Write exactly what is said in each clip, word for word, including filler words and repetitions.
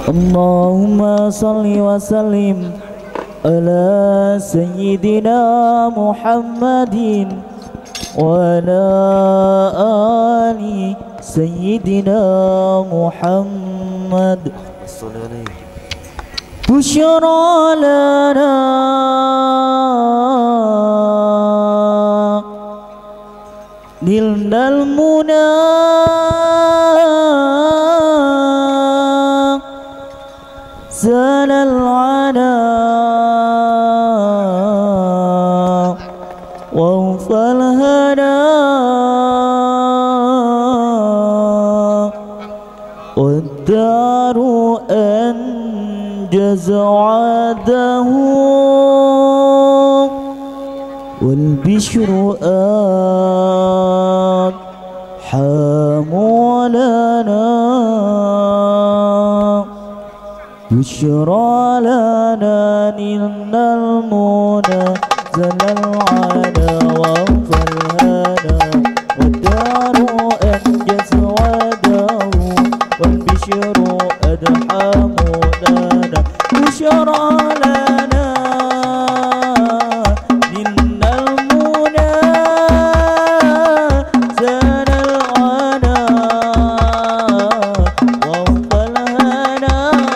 اللهم صل وسلم على سيدنا محمد وعلى آل سيدنا محمد. بشرى لنا نلنا المنى زال العنا ووفى الهنا والدار أنجز وعده والبشر آن حاملنا بشرى لنا نلنا المنى زل العنا ووفى الهنا والدار أنجز وعده والبشر أدحى منانا بشرى لنا نلنا المنى زل العنا ووفى الهنا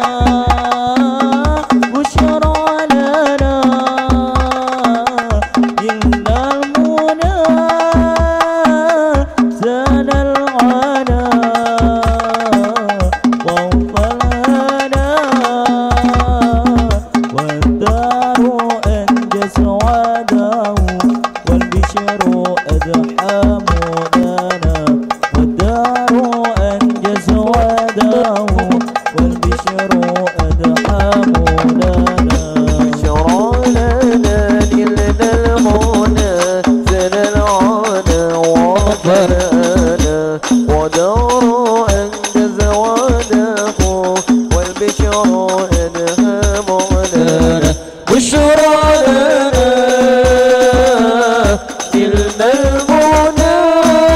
بشرى لنا نلنا المنى زال العنا ووفى الهنا والدار أنجز وعده والبشر أدحى منانا والدار أنجز وعده والبشر أدحى منانا بشرى لنا نلنا المنى زل العنا ووفى الهنا ودار أنجز وعده والبشر أدحى منانا بشرى لنا نلنا المنى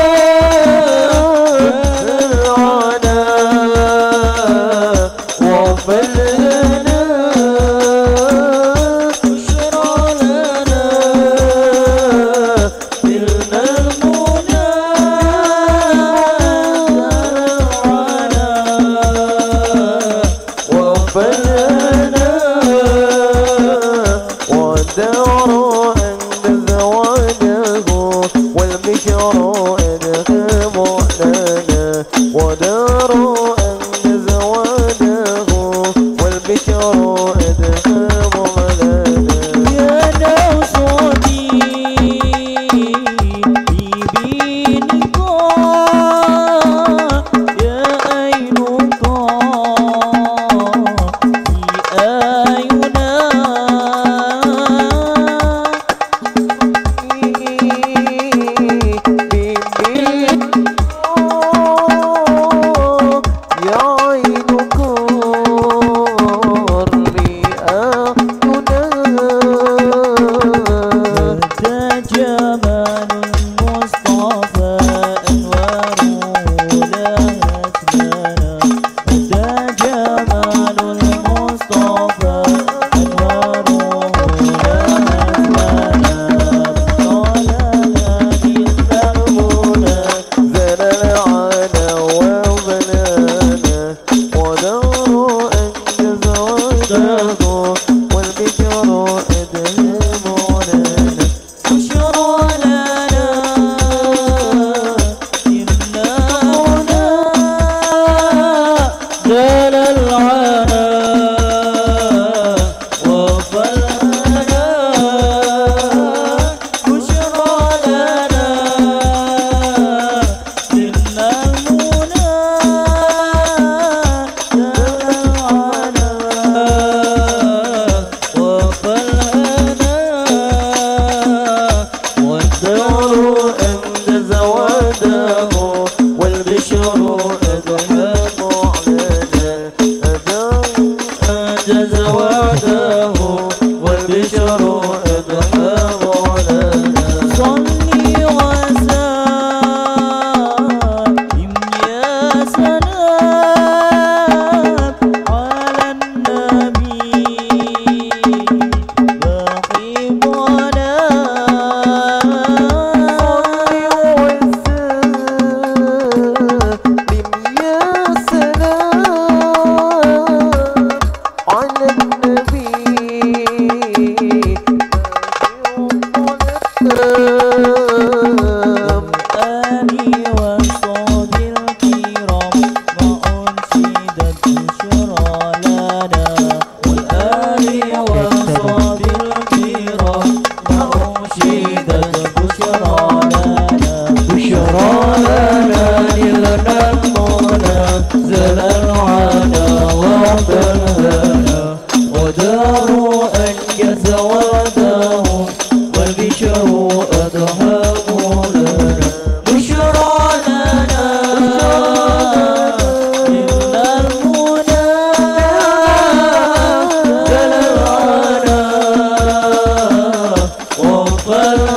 Well